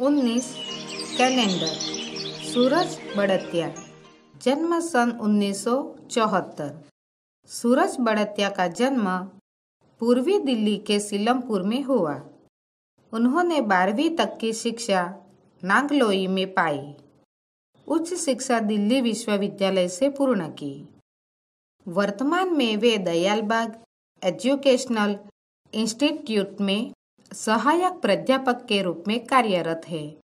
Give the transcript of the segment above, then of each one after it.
19 calendar. सूरज बड़तिया, जन्म सन 1974। सूरज बड़तिया का जन्म पूर्वी दिल्ली के सीलमपुर में हुआ। उन्होंने 12वीं तक की शिक्षा नांगलोई में पाई। उच्च शिक्षा दिल्ली विश्वविद्यालय से पूर्ण की। वर्तमान में वे दयालबाग एजुकेशनल इंस्टीट्यूट में सहायक प्राध्यापक के रूप में कार्यरत है।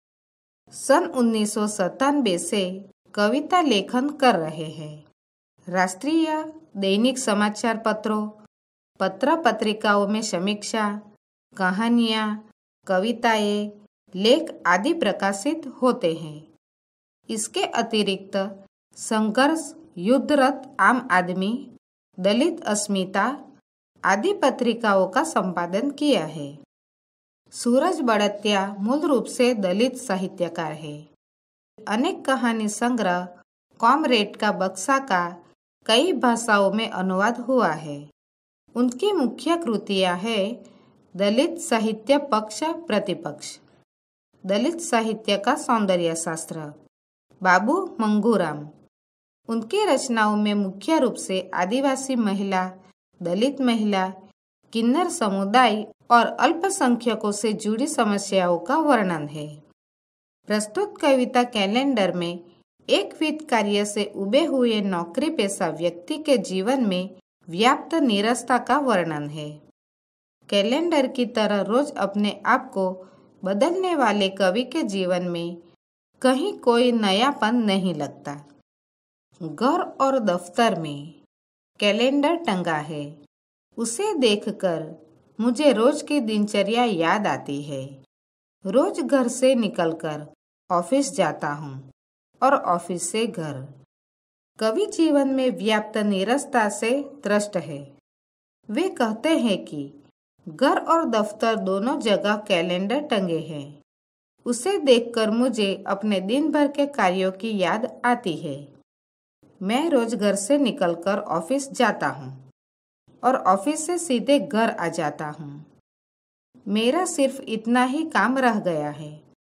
सन 1997 से कविता लेखन कर रहे हैं। राष्ट्रीय दैनिक समाचार पत्रों, पत्र पत्रिकाओं में समीक्षा, कहानियाँ, कविताएं, लेख आदि प्रकाशित होते हैं। इसके अतिरिक्त संघर्ष, युद्धरत आम आदमी, दलित अस्मिता आदि पत्रिकाओं का संपादन किया है। सूरज बड़तिया मूल रूप से दलित साहित्यकार है। अनेक कहानी संग्रह कॉमरेड का बक्सा का कई भाषाओं में अनुवाद हुआ है। उनकी मुख्य कृतियां हैं दलित साहित्य पक्ष प्रतिपक्ष, दलित साहित्य का सौंदर्य शास्त्र, बाबू मंगूराम। उनकी रचनाओं में मुख्य रूप से आदिवासी महिला, दलित महिला, किन्नर समुदाय और अल्पसंख्यकों से जुड़ी समस्याओं का वर्णन है। प्रस्तुत कविता कैलेंडर में एक वित्त कार्य से उबे हुए नौकरी पेशा व्यक्ति के जीवन में व्याप्त निरस्ता का वर्णन है। कैलेंडर की तरह रोज अपने आप को बदलने वाले कवि के जीवन में कहीं कोई नयापन नहीं लगता। घर और दफ्तर में कैलेंडर टंगा है। उसे देखकर मुझे रोज की दिनचर्या याद आती है। रोज घर से निकलकर ऑफिस जाता हूँ और ऑफिस से घर। कवि जीवन में व्याप्त निरस्ता से त्रस्त है। वे कहते हैं कि घर और दफ्तर दोनों जगह कैलेंडर टंगे हैं। उसे देखकर मुझे अपने दिन भर के कार्यों की याद आती है। मैं रोज घर से निकलकर ऑफिस जाता हूँ और ऑफिस से सीधे घर आ जाता हूँ। मेरा सिर्फ इतना ही काम रह गया है।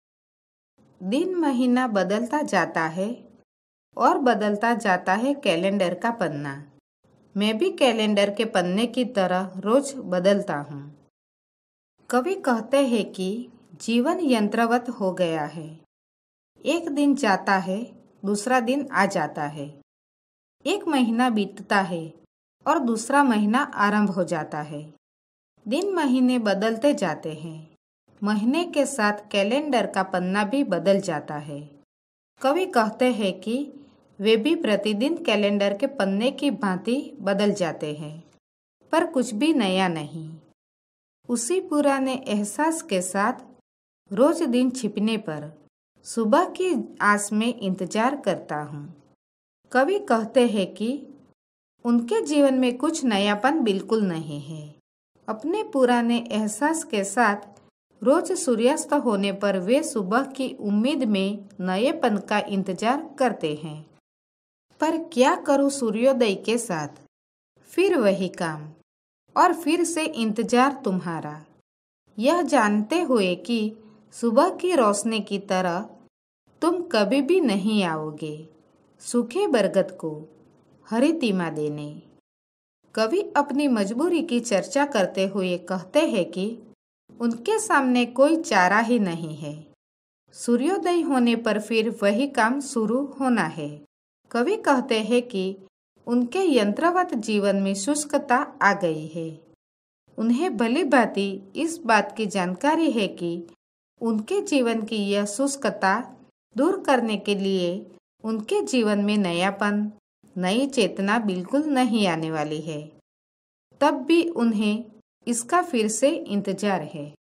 दिन महीना बदलता जाता है और बदलता जाता है कैलेंडर का पन्ना। मैं भी कैलेंडर के पन्ने की तरह रोज बदलता हूँ। कवि कहते हैं कि जीवन यंत्रवत हो गया है। एक दिन जाता है, दूसरा दिन आ जाता है। एक महीना बीतता है और दूसरा महीना आरंभ हो जाता है। दिन महीने बदलते जाते हैं। महीने के साथ कैलेंडर का पन्ना भी बदल जाता है। कवि कहते हैं कि वे भी प्रतिदिन कैलेंडर के पन्ने की भांति बदल जाते हैं, पर कुछ भी नया नहीं। उसी पुराने एहसास के साथ रोज दिन छिपने पर सुबह की आस में इंतजार करता हूँ। कवि कहते हैं कि उनके जीवन में कुछ नयापन बिल्कुल नहीं है। अपने पुराने एहसास के साथ रोज सूर्यास्त होने पर वे सुबह की उम्मीद में नएपन का इंतजार करते हैं। पर क्या करूं सूर्योदय के साथ? फिर वही काम और फिर से इंतजार तुम्हारा, यह जानते हुए कि सुबह की रोशनी की तरह तुम कभी भी नहीं आओगे सूखे बरगद को हरी तीमा देने। कवि अपनी मजबूरी की चर्चा करते हुए कहते हैं कि उनके सामने कोई चारा ही नहीं है। सूर्योदय होने पर फिर वही काम शुरू होना है। कवि कहते हैं कि उनके यंत्रवत जीवन में शुष्कता आ गई है। उन्हें भली भांति इस बात की जानकारी है कि उनके जीवन की यह शुष्कता दूर करने के लिए उनके जीवन में नयापन, नई चेतना बिल्कुल नहीं आने वाली है। तब भी उन्हें इसका फिर से इंतजार है।